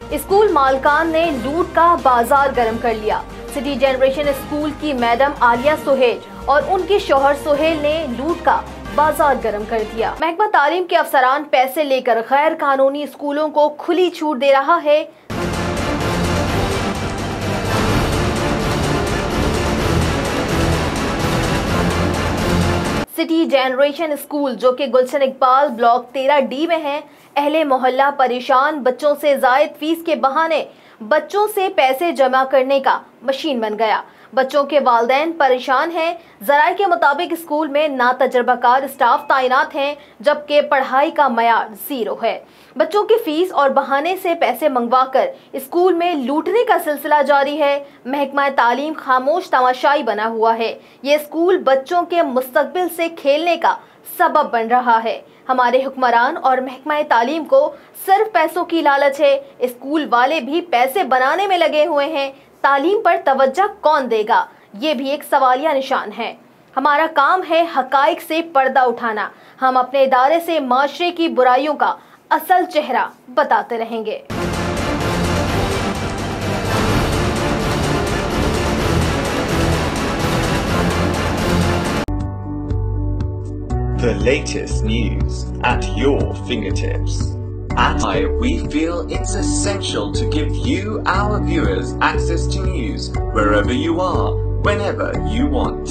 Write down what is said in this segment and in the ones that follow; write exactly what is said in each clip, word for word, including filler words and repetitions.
School मालकान ने लूट का बाजार गर्म कर लिया। सिटी जनरेशन स्कूल की मैडम आलिया सुहेल और उनके शौहर सुहेल ने लूट का बाजार गर्म कर दिया। महकमा तालीम के अफसरान पैसे लेकर गैर कानूनी स्कूलों को खुली छूट दे रहा है। सिटी जनरेशन स्कूल जो कि गुलशन इकबाल ब्लॉक तेरह डी में है, अहले मोहल्ला परेशान, बच्चों से जायद फीस के बहाने बच्चों से पैसे जमा करने का मशीन बन गया। बच्चों के वालिदैन परेशान हैं। ज़राए के मुताबिक स्कूल में ना तजर्बाकार स्टाफ तैनात हैं, जबकि पढ़ाई का मयार जीरो है। बच्चों की फीस और बहाने से पैसे मंगवाकर स्कूल में लूटने का सिलसिला जारी है। महकमा तालीम खामोश तमाशाई बना हुआ है। ये स्कूल बच्चों के मुस्तकबिल से खेलने का सबब बन रहा है। हमारे हुक्मरान और महकमा तालीम को सिर्फ पैसों की लालच है। स्कूल वाले भी पैसे बनाने में लगे हुए हैं। तालीम पर तवज्जो कौन देगा, ये भी एक सवालिया निशान है। हमारा काम है हकाइक से पर्दा उठाना। हम अपने इदारे से माशरे की बुराइयों का असल चेहरा बताते रहेंगे। The latest news at your fingertips. At I, we feel it's essential to give you, our viewers, access to news wherever you are, whenever you want.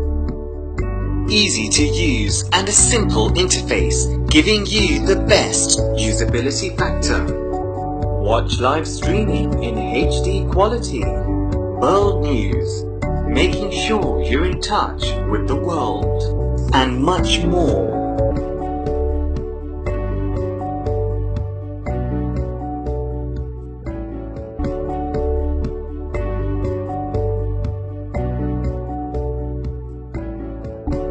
Easy to use and a simple interface, giving you the best usability factor. Watch live streaming in H D quality. World news, making sure you're in touch with the world. And much more.